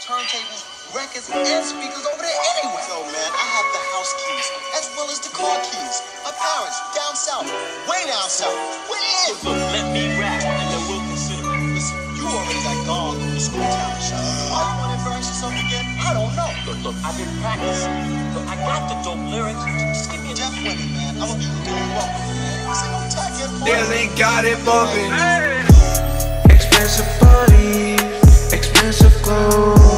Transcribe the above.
turntables, records, and speakers over there anyway. Yo, man, I have the house keys, as well as the car keys. My parents, down south, way down south. Where? Look, let me rap, and then we'll consider it. Listen, you already got gone through the school talent show. Why you want to embarrass yourself again? I don't know. Look, I've been practicing. Look, I got the dope lyrics. Just give me a Jeff Winnie, man. I'm gonna be looking you up, man. This ain't no tech info. Yeah, they got it bumping. Expensive body, expensive clothes.